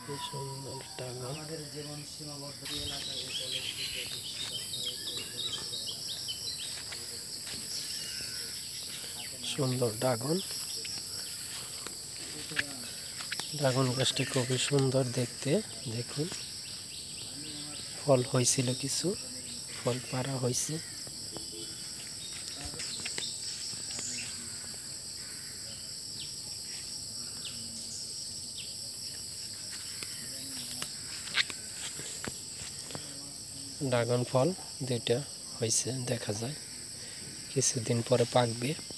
কি সুন্দর ড্রাগন। আমাদের জীবন সীমাবদ্ধ এলাকায় সুন্দর ড্রাগন। ড্রাগন গাছটি খুবই সুন্দর দেখতে। দেখুন, ফল হয়েছিল, কিছু ফল পাড়া হয়েছে। ড্রাগন ফল দুইটা হয়েছে দেখা যায়, কিছুদিন পরে পাকবে।